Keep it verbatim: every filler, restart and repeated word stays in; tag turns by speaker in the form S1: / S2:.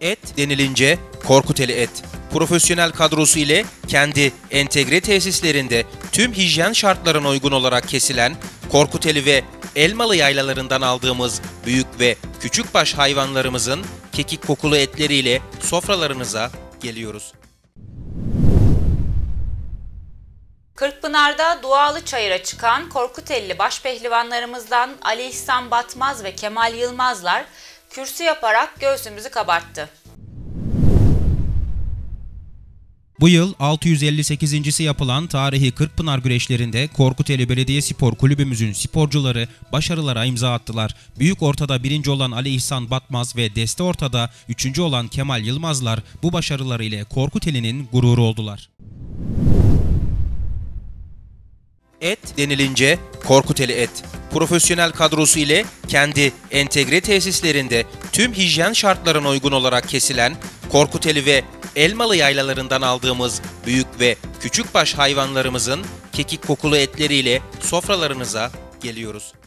S1: Et denilince Korkuteli Et. Profesyonel kadrosu ile kendi entegre tesislerinde tüm hijyen şartlarına uygun olarak kesilen Korkuteli ve Elmalı yaylalarından aldığımız büyük ve küçükbaş hayvanlarımızın kekik kokulu etleriyle sofralarınıza geliyoruz.
S2: Kırkpınar'da Dualı Çayır'a çıkan Korkuteli başpehlivanlarımızdan Ali İhsan Batmaz ve Kemal Yılmazlar kürsü yaparak göğsümüzü kabarttı.
S3: Bu yıl altı yüz elli sekizincisi yapılan tarihi Kırkpınar güreşlerinde Korkuteli Belediyespor Kulübümüzün sporcuları başarılara imza attılar. Büyük ortada birinci olan Ali İhsan Batmaz ve deste ortada üçüncü olan Kemal Yılmazlar bu başarıları ile Korkuteli'nin gururu oldular.
S1: Et denilince Korkuteli Et. Profesyonel kadrosu ile kendi entegre tesislerinde tüm hijyen şartlarına uygun olarak kesilen Korkuteli ve Elmalı yaylalarından aldığımız büyük ve küçükbaş hayvanlarımızın kekik kokulu etleriyle sofralarınıza geliyoruz.